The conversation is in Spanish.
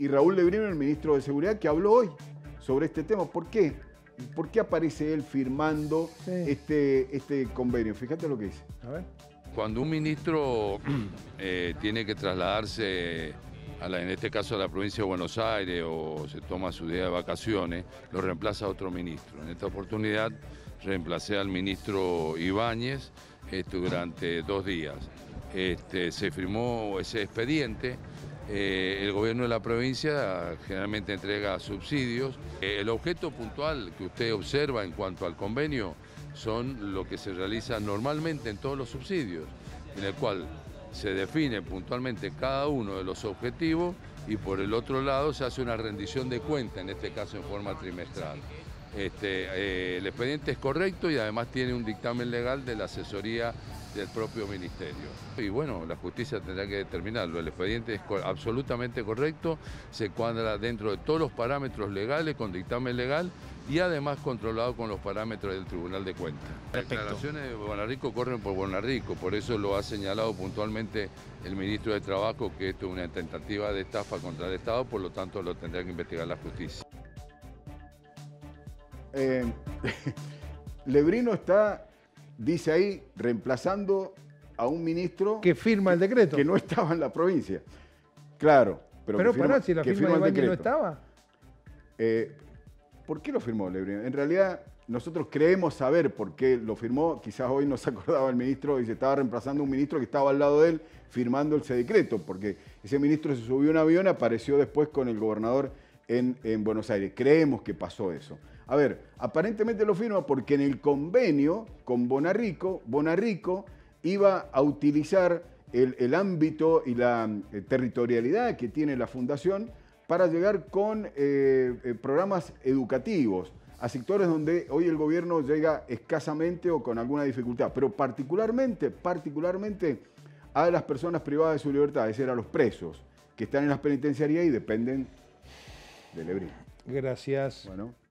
y Raúl Lebrino, el ministro de Seguridad, que habló hoy sobre este tema. ¿Por qué? ¿Por qué aparece él firmando este convenio? Fíjate lo que dice. A ver. Cuando un ministro tiene que trasladarse, en este caso a la provincia de Buenos Aires, o se toma su día de vacaciones, lo reemplaza otro ministro. En esta oportunidad reemplacé al ministro Ibáñez durante 2 días. Se firmó ese expediente. El gobierno de la provincia generalmente entrega subsidios. El objeto puntual que usted observa en cuanto al convenio son lo que se realiza normalmente en todos los subsidios, en el cual se define puntualmente cada uno de los objetivos y por el otro lado se hace una rendición de cuenta, en este caso en forma trimestral. El expediente es correcto y además tiene un dictamen legal de la asesoría del propio ministerio. Y bueno, la justicia tendrá que determinarlo. El expediente es absolutamente correcto, se cuadra dentro de todos los parámetros legales, con dictamen legal y además controlado con los parámetros del Tribunal de Cuentas. Las declaraciones de Bonarrico corren por Bonarrico, por eso lo ha señalado puntualmente el ministro de Trabajo, que esto es una tentativa de estafa contra el Estado, por lo tanto lo tendrá que investigar la justicia. Lebrino está, dice ahí, reemplazando a un ministro que firma el decreto. Que no estaba en la provincia. Claro. Pero pará, si la firma de Ibáñez no estaba. ¿Por qué lo firmó Lebrino? En realidad, nosotros creemos saber por qué lo firmó. Quizás hoy no se acordaba el ministro y se estaba reemplazando a un ministro que estaba al lado de él firmando ese decreto, porque ese ministro se subió a un avión y apareció después con el gobernador en Buenos Aires. Creemos que pasó eso. A ver, aparentemente lo firma porque en el convenio con Bonarrico iba a utilizar el ámbito y la territorialidad que tiene la fundación para llegar con programas educativos a sectores donde hoy el gobierno llega escasamente o con alguna dificultad, pero particularmente a las personas privadas de su libertad, es decir, a los presos que están en las penitenciarías y dependen de Lebrino. Gracias. Bueno.